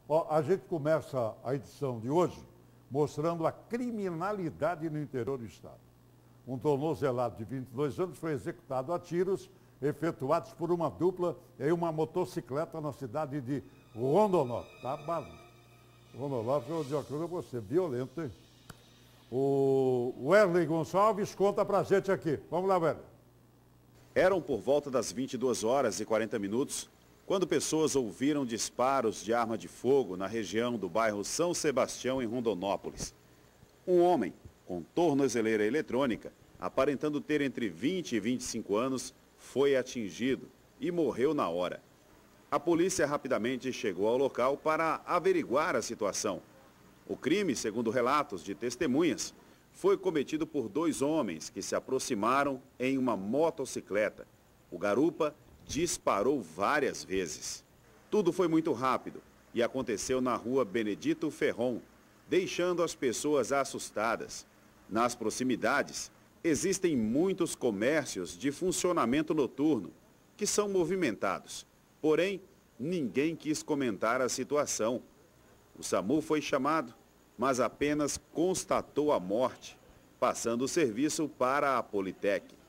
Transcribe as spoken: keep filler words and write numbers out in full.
Ó, a gente começa a edição de hoje mostrando a criminalidade no interior do estado. Um tornozelado de vinte e dois anos foi executado a tiros efetuados por uma dupla em uma motocicleta na cidade de Rondonópolis. Tá, Rondonópolis, eu vou você, violento, hein? O Werley Gonçalves conta pra gente aqui. Vamos lá, Werley. Eram por volta das vinte e duas horas e quarenta minutos, quando pessoas ouviram disparos de arma de fogo na região do bairro São Sebastião, em Rondonópolis. Um homem com tornozeleira eletrônica, aparentando ter entre vinte e vinte e cinco anos, foi atingido e morreu na hora. A polícia rapidamente chegou ao local para averiguar a situação. O crime, segundo relatos de testemunhas, foi cometido por dois homens que se aproximaram em uma motocicleta. O garupa disparou várias vezes. Tudo foi muito rápido e aconteceu na rua Benedito Ferron, deixando as pessoas assustadas. Nas proximidades, existem muitos comércios de funcionamento noturno que são movimentados. Porém, ninguém quis comentar a situação. O SAMU foi chamado, mas apenas constatou a morte, passando o serviço para a Politec.